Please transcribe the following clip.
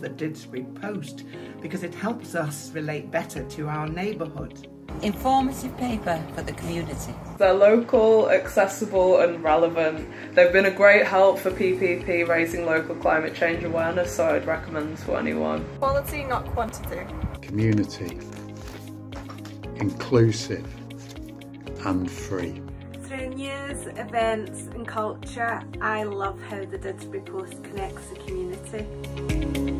the Didsbury Post because it helps us relate better to our neighbourhood. Informative paper for the community. They're local, accessible and relevant. They've been a great help for PPP raising local climate change awareness, so I'd recommend to anyone. Quality, not quantity. Community, inclusive and free. Through news, events and culture, I love how the Didsbury Post connects the community.